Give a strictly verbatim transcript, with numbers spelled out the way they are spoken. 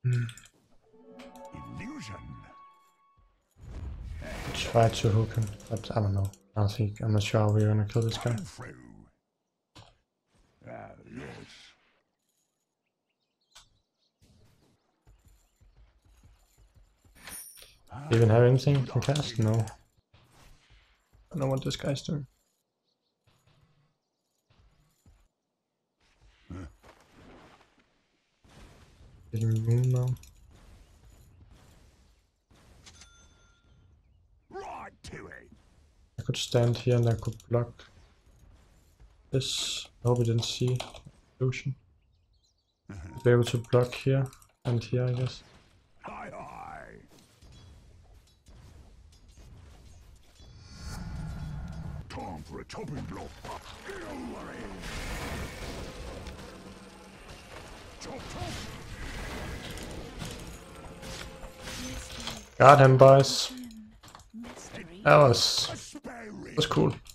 Illusion. Try to hook him, but I don't know. I don't think I'm not sure how we're gonna kill this guy. Ah, yes. Do you even have anything to cast? No. I don't know what this guy's doing. Getting moon now. Right to it. I could stand here and I could block this. I hope we didn't see illusion. Be able to block here and here, I guess. Aye, aye. Time for a topping block. Get over it. Chop, chop. Got him, boys. That was, that was cool.